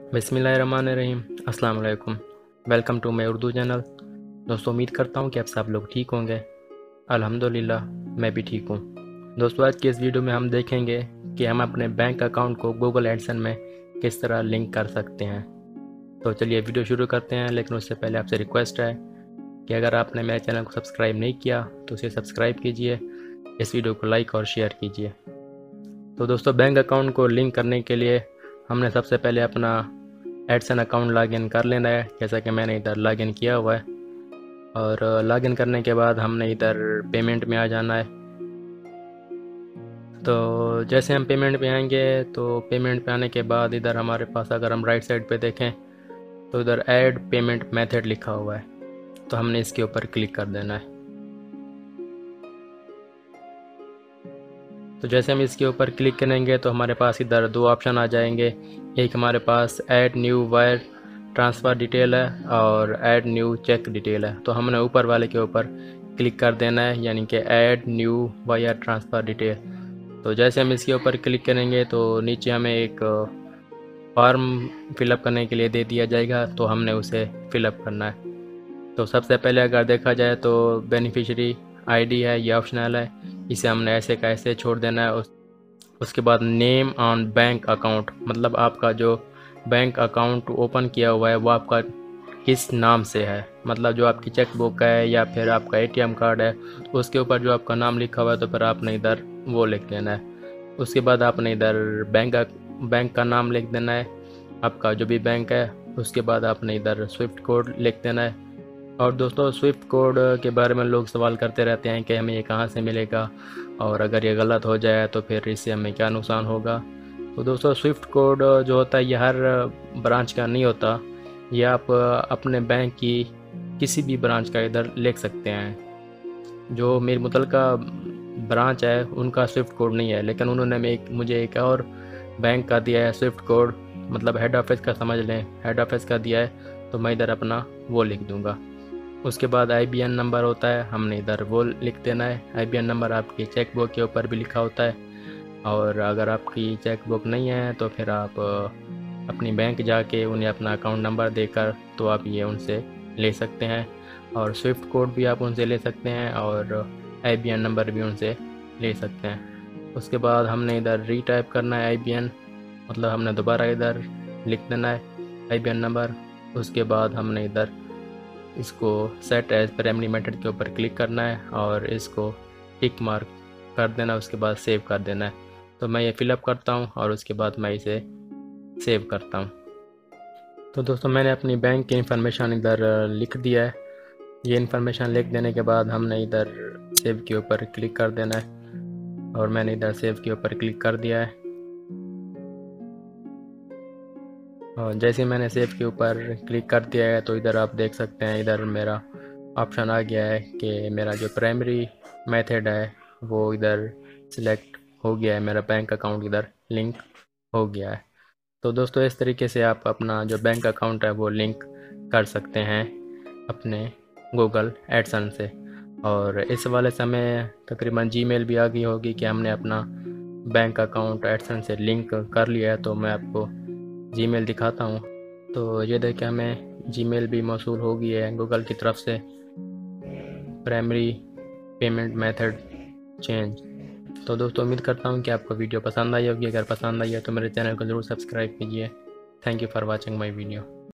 बिस्मिल्लाहिर्रहमानिर्रहीम। अस्सलाम वालेकुम। Welcome to my Urdu channel. दोस्तों, उम्मीद करता हूँ कि आप सब लोग ठीक होंगे। अल्हम्दुलिल्लाह, मैं भी ठीक हूँ। दोस्तों, आज की इस वीडियो में हम देखेंगे कि हम अपने बैंक अकाउंट को गूगल एडसेंस में किस तरह लिंक कर सकते हैं। तो चलिए वीडियो शुरू करते हैं, लेकिन उससे पहले आपसे रिक्वेस्ट है कि अगर आपने मेरे चैनल को सब्सक्राइब नहीं किया तो उसे सब्सक्राइब कीजिए, इस वीडियो को लाइक और शेयर कीजिए। तो दोस्तों, बैंक अकाउंट को लिंक करने के लिए हमने सबसे पहले अपना एडसन अकाउंट लॉगिन कर लेना है, जैसा कि मैंने इधर लॉगिन किया हुआ है। और लॉगिन करने के बाद हमने इधर पेमेंट में आ जाना है। तो जैसे हम पेमेंट पे आएंगे तो पेमेंट पे आने के बाद इधर हमारे पास अगर हम राइट साइड पे देखें तो इधर ऐड पेमेंट मेथड लिखा हुआ है, तो हमने इसके ऊपर क्लिक कर देना है। तो जैसे हम इसके ऊपर क्लिक करेंगे तो हमारे पास इधर दो ऑप्शन आ जाएंगे। एक हमारे पास add new wire transfer detail है और ऐड न्यू चेक डिटेल है। तो हमने ऊपर वाले के ऊपर क्लिक कर देना है, यानी कि add new wire transfer detail. तो जैसे हम इसके ऊपर क्लिक करेंगे तो नीचे हमें एक फॉर्म फिलअप करने के लिए दे दिया जाएगा, तो हमने उसे फिलअप करना है। तो सबसे पहले अगर देखा जाए तो बेनिफिशियरी आईडी है, ये ऑप्शनल है, इसे हमने ऐसे का ऐसे छोड़ देना है। उसके बाद नेम ऑन बैंक अकाउंट, मतलब आपका जो बैंक अकाउंट ओपन किया हुआ है वो आपका किस नाम से है, मतलब जो आपकी चेक बुक है या फिर आपका एटीएम कार्ड है, उसके ऊपर जो आपका नाम लिखा हुआ है तो फिर आपने इधर वो लिख देना है। उसके बाद आपने इधर बैंक का नाम लिख देना है, आपका जो भी बैंक है। उसके बाद आपने इधर स्विफ्ट कोड लिख देना है। और दोस्तों, स्विफ्ट कोड के बारे में लोग सवाल करते रहते हैं कि हमें ये कहाँ से मिलेगा, और अगर ये गलत हो जाए तो फिर इससे हमें क्या नुकसान होगा। तो दोस्तों, स्विफ्ट कोड जो होता है ये हर ब्रांच का नहीं होता, ये आप अपने बैंक की किसी भी ब्रांच का इधर लिख सकते हैं। जो मेरी मुतलका ब्रांच है उनका स्विफ्ट कोड नहीं है, लेकिन उन्होंने मुझे एक और बैंक का दिया है स्विफ्ट कोड, मतलब हेड ऑफिस का समझ लें, हेड ऑफिस का दिया है, तो मैं इधर अपना वो लिख दूँगा। उसके बाद आईबीएन नंबर होता है, हमने इधर वो लिख देना है। आईबीएन नंबर आपकी चेक बुक के ऊपर भी लिखा होता है, और अगर आपकी चेक बुक नहीं है तो फिर आप अपनी बैंक जाके उन्हें अपना अकाउंट नंबर देकर तो आप ये उनसे ले सकते हैं, और स्विफ्ट कोड भी आप उनसे ले सकते हैं, और आईबीएन नंबर भी उनसे ले सकते हैं। उसके बाद हमने इधर रीटाइप करना है आईबीएन, मतलब हमने दोबारा इधर लिख देना है आईबीएन नंबर। उसके बाद हमने इधर इसको सेट एज प्राइमरी मेथड के ऊपर क्लिक करना है और इसको टिक मार्क कर देना, उसके बाद सेव कर देना है। तो मैं ये फिलअप करता हूँ और उसके बाद मैं इसे सेव करता हूँ। तो दोस्तों, मैंने अपनी बैंक की इन्फॉर्मेशन इधर लिख दिया है। ये इन्फॉर्मेशन लिख देने के बाद हमने इधर सेव के ऊपर क्लिक कर देना है, और मैंने इधर सेव के ऊपर क्लिक कर दिया है। और जैसे मैंने सेव के ऊपर क्लिक कर दिया है तो इधर आप देख सकते हैं, इधर मेरा ऑप्शन आ गया है कि मेरा जो प्राइमरी मेथड है वो इधर सिलेक्ट हो गया है, मेरा बैंक अकाउंट इधर लिंक हो गया है। तो दोस्तों, इस तरीके से आप अपना जो बैंक अकाउंट है वो लिंक कर सकते हैं अपने गूगल एडसेंस से। और इस वाले समय तकरीबन जीमेल भी आ गई होगी कि हमने अपना बैंक अकाउंट एडसेंस से लिंक कर लिया है। तो मैं आपको जीमेल दिखाता हूँ। तो ये देखें, हमें जीमेल भी मौसूल हो गई है गूगल की तरफ से, प्राइमरी पेमेंट मेथड चेंज। तो दोस्तों, उम्मीद करता हूँ कि आपको वीडियो पसंद आई होगी। अगर पसंद आई है तो मेरे चैनल को ज़रूर सब्सक्राइब कीजिए। Thank you for watching my video.